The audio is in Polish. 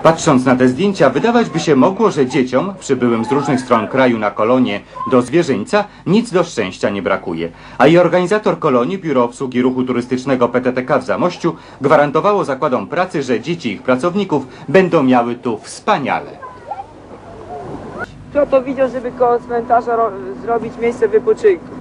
Patrząc na te zdjęcia, wydawać by się mogło, że dzieciom, przybyłym z różnych stron kraju na kolonie do zwierzyńca, nic do szczęścia nie brakuje. A i organizator kolonii, Biuro Obsługi Ruchu Turystycznego PTTK w Zamościu, gwarantowało zakładom pracy, że dzieci ich pracowników będą miały tu wspaniale. Kto to widział, żeby koło cmentarza zrobić miejsce wypoczynku?